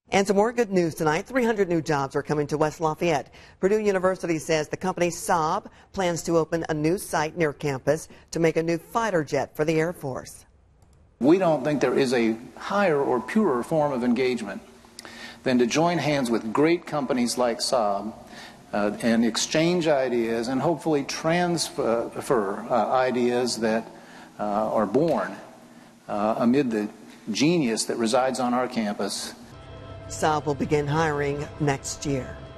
And some more good news tonight. 300 new jobs are coming to West Lafayette. Purdue University says the company Saab plans to open a new site near campus to make a new fighter jet for the Air Force. We don't think there is a higher or purer form of engagement than to join hands with great companies like Saab and exchange ideas and hopefully transfer ideas that are born amid the genius that resides on our campus. Saab will begin hiring next year.